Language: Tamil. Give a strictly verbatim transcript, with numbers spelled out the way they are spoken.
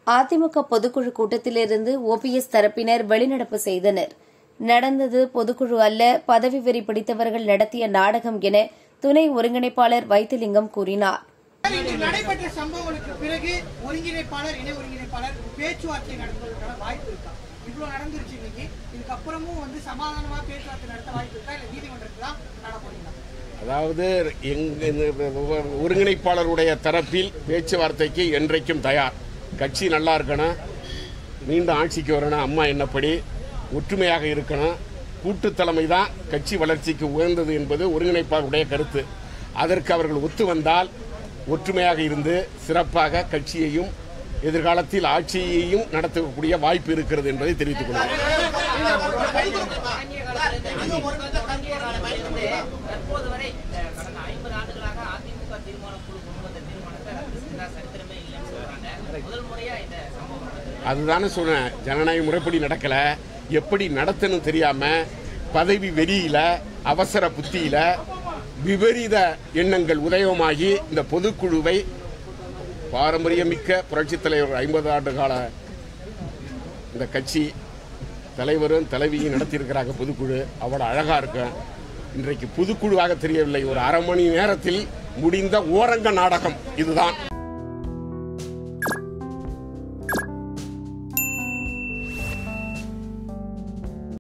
அதிமுக பொதுக்குழு கூட்டத்திலிருந்து ஓபிஎஸ் தரப்பினர் வெளிநடப்பு செய்தனர். நடந்தது பொதுக்குழு அல்ல, பதவி வெறி பிடித்தவர்கள் நடத்திய நாடகம் என துணை ஒருங்கிணைப்பாளர் வைத்திலிங்கம் கூறினார். நடைபெற்ற சம்பவங்களுக்கு பிறகு ஒருங்கிணைப்பாளர் இணை ஒருங்கிணைப்பாளர் பேச்சுவார்த்தை நடத்துவதற்கான வாய்ப்பு இருக்கா? இவ்வளவு நடந்துருச்சு இன்னைக்கு, இதுக்கப்புறமும் வந்து சமாதானமா பேச்சுவார்த்தை நடத்த வாய்ப்பு இருக்கா? இல்ல நீதிமன்றத்தில் தான் நடப்பீங்களா? அதாவது ஒருங்கிணைப்பாளருடைய தரப்பில் பேச்சுவார்த்தைக்கு என்றைக்கும் தயார். கட்சி நல்லா இருக்கணும், மீண்டும் ஆட்சிக்கு வரணும், அம்மா என்னப்படி ஒற்றுமையாக இருக்கணும், கூட்டு தலைமை தான் கட்சி வளர்ச்சிக்கு உயர்ந்தது என்பது ஒருங்கிணைப்பாளருடைய கருத்து. அதற்கு அவர்கள் ஒத்து வந்தால் ஒற்றுமையாக இருந்து சிறப்பாக கட்சியையும் எதிர்காலத்தில் ஆட்சியையும் நடத்தக்கூடிய வாய்ப்பு இருக்கிறது என்பதை தெரிவித்துக் கொள்கிறேன். அதுதானே சொன்னேன், ஜனநாயக முறைப்படி நடக்கல, எப்படி நடத்தணும் தெரியாம பதவி வெறியில அவசர புத்தியில விபரீத எண்ணங்கள் உதயமாகி இந்த பொதுக்குழுவை பாரம்பரியமிக்க புரட்சித் தலைவர் ஐம்பது ஆண்டு கால இந்த கட்சி தலைவரும் தலைவியும் நடத்தியிருக்கிறாங்க. பொதுக்குழு அவ்வளோ அழகா இருக்கும். இன்றைக்கு பொதுக்குழுவாக தெரியவில்லை, ஒரு அரை மணி நேரத்தில் முடிந்த ஓரங்க நாடகம் இதுதான்.